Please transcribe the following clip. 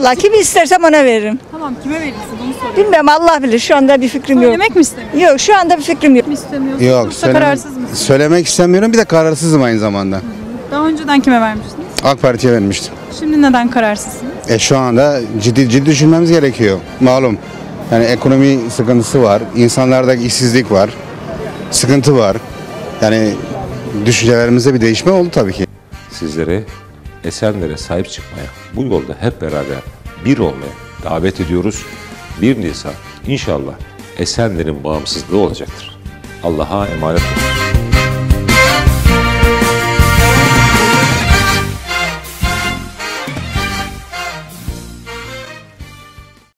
Vallahi kimi istersem ona veririm. Tamam, kime verirsin onu soruyorum. Bilmiyorum, Allah bilir. Şu anda bir fikrim yok. Söylemek mi istemiyorsun? Yok, şu anda bir fikrim yok. Mi istemiyorsun? Yok, Yoksa kararsız mısın? söylemek istemiyorum, bir de kararsızım aynı zamanda. Daha önceden kime vermiştiniz? AK Parti'ye vermiştim. Şimdi neden kararsızsınız? Şu anda ciddi düşünmemiz gerekiyor. Malum. Yani ekonomi sıkıntısı var, insanlarda işsizlik var, sıkıntı var. Yani düşüncelerimizde bir değişme oldu tabii ki. Sizlere Esenler'e sahip çıkmaya, bu yolda hep beraber bir olmaya davet ediyoruz. 1 Nisan inşallah Esenler'in bağımsızlığı olacaktır. Allah'a emanet olun.